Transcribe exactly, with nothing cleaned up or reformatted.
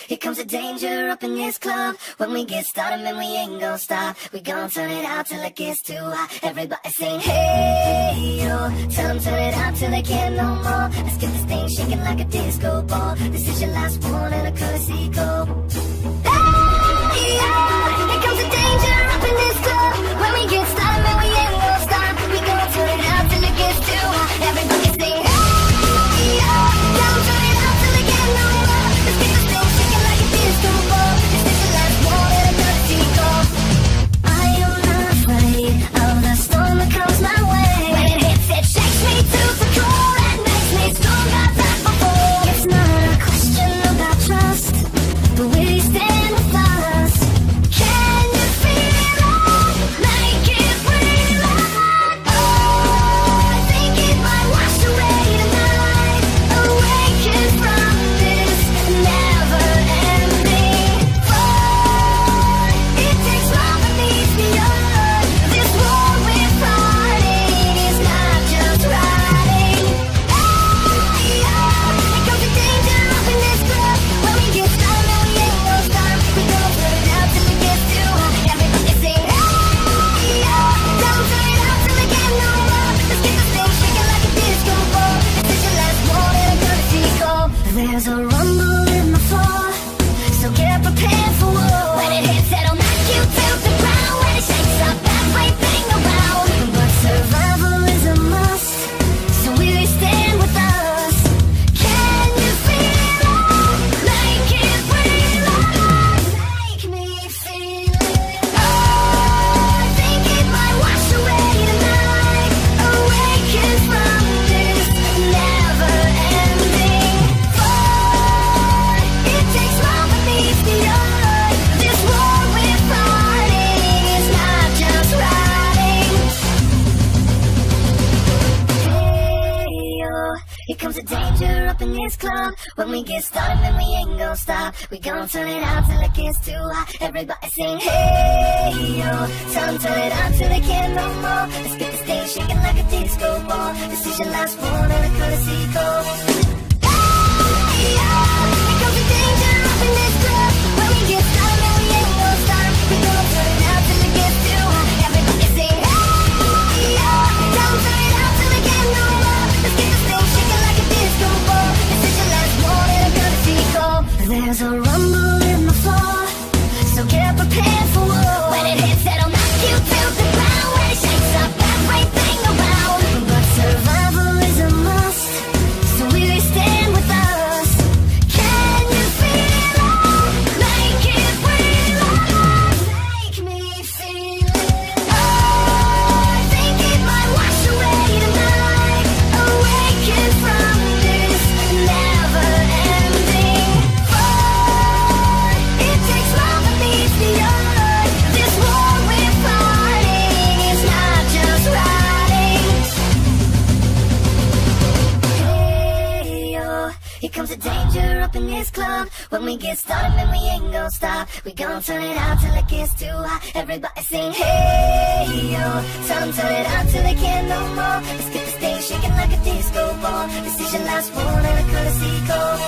here comes the danger up in this club. When we get started, man, we ain't gon' stop. We gon' turn it out till it gets too hot. Everybody sing, hey, yo. Tell them turn it out till they can't no more. Let's get this thing shaking like a disco ball. This is your last one and a courtesy call. Hey, yo. Here comes the danger up in this club. When we get started, man, we ain't gon' stop. We gon' turn it out till it gets too hot. Everybody sing, hey, yo. Tell them turn it out till they can't no more. Let's get this thing shaking like a disco ball. This is your last one and a courtesy call. I am not afraid of the storm that comes my way. When it hits, it shakes me to the core and makes me stronger than before. It's not a question about trust, but will you stand with us? Can you feel it? Make it real. Oh, I think it might wash away tonight. Awaken from this never-ending flood. It takes love and leads beyond. This war we're fighting is not just riding. Hey, oh, here comes the danger up in this club. When we get started, man, we ain't gon' stop. We gon' turn it out till it gets too hot. Everybody sing, hey, oh. Tell them turn it out till they can't no more. Let's get this thing shaking like a disco ball. This is your last one and a courtesy call. There's a rumble in the floor, so get prepared for war. When it hits, it'll knock you to the ground. When it shakes up everything around. But survival is a must, so will you stand with us? Can you feel it? Make it real. Make me feel it. Oh, I think it might wash away tonight. Awaken from this never-ending flood. It takes love and leads beyond. This war we're fighting is not just riding. Hey, yo. Here comes the danger up in this club. When we get started, man, we ain't gon' stop. We gon' turn it out till it gets too hot. Everybody sing, hey, yo. Tell them turn it out till they can't no more. Let's get this thing shaking like a disco ball. This is your last one and a courtesy call. Hey, yo. Here comes the danger up in this club. When we get started, man, we ain't gon' stop. We gon' turn it out till it gets too hot. Everybody sing, hey, yo. Tell them turn it out till they can't no more. Let's get this thing shaking like a disco ball. This is your last one and a courtesy call. There's a rumble in the floor, so get prepared for war. When it hits, it'll knock you to the ground. When it shakes up everything around. But survival is a must, so will you stand with us? Can you feel it? Make it real. Make me feel it. Oh, I think it might wash away tonight. Awaken from this never-ending flood. It takes love and leads beyond. This war we're fighting is not just riding. Hey, yo. Here comes the danger up in this club. When we get started, man, we ain't gon' stop. We gon' turn it out till it gets too hot. Everybody sing, hey, yo. Tell them turn it out till they can't no more. Let's get this thing shaking like a disco ball. This is your last one and a courtesy call.